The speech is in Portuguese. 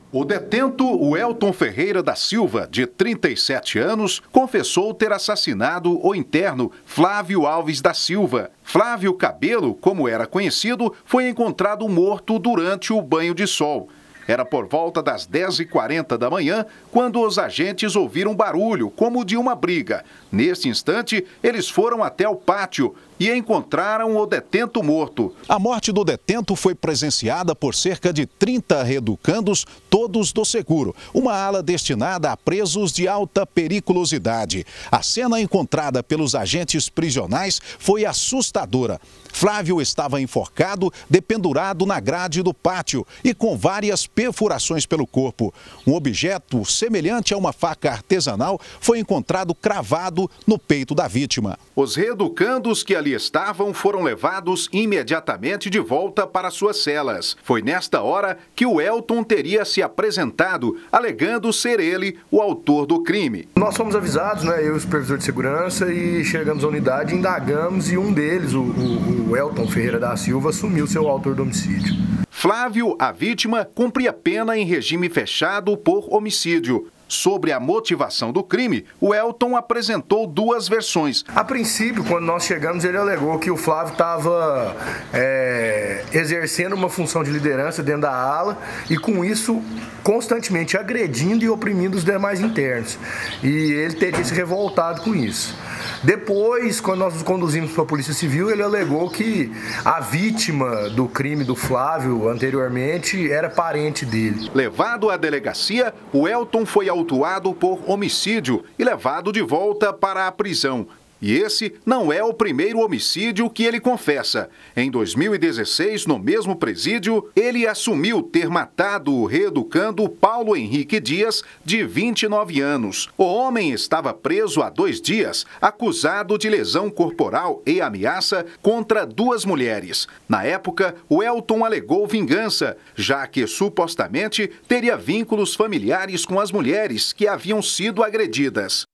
O detento Welton Ferreira da Silva, de 37 anos, confessou ter assassinado o interno Flávio Alves da Silva. Flávio Cabelo, como era conhecido, foi encontrado morto durante o banho de sol. Era por volta das 10h40 da manhã, quando os agentes ouviram barulho, como de uma briga. Nesse instante, eles foram até o pátio e encontraram o detento morto. A morte do detento foi presenciada por cerca de 30 reeducandos, todos do seguro, uma ala destinada a presos de alta periculosidade. A cena encontrada pelos agentes prisionais foi assustadora. Flávio estava enforcado, dependurado na grade do pátio e com várias perfurações pelo corpo. Um objeto semelhante a uma faca artesanal foi encontrado cravado no peito da vítima. Os reeducandos que ali estavam foram levados imediatamente de volta para suas celas. Foi nesta hora que o Welton teria se apresentado, alegando ser ele o autor do crime. Nós fomos avisados, eu e o supervisor de segurança, e chegamos à unidade, indagamos, e um deles, o Welton Ferreira da Silva, assumiu ser o autor do homicídio. Flávio, a vítima, cumpria pena em regime fechado por homicídio. Sobre a motivação do crime, o Welton apresentou duas versões. A princípio, quando nós chegamos, ele alegou que o Flávio estava exercendo uma função de liderança dentro da ala e, com isso, constantemente agredindo e oprimindo os demais internos. E ele teria se revoltado com isso. Depois, quando nós nos conduzimos para a Polícia Civil, ele alegou que a vítima do crime do Flávio, anteriormente, era parente dele. Levado à delegacia, o Welton foi autuado por homicídio e levado de volta para a prisão. E esse não é o primeiro homicídio que ele confessa. Em 2016, no mesmo presídio, ele assumiu ter matado o reeducando Paulo Henrique Dias, de 29 anos. O homem estava preso há 2 dias, acusado de lesão corporal e ameaça contra 2 mulheres. Na época, o Welton alegou vingança, já que supostamente teria vínculos familiares com as mulheres que haviam sido agredidas.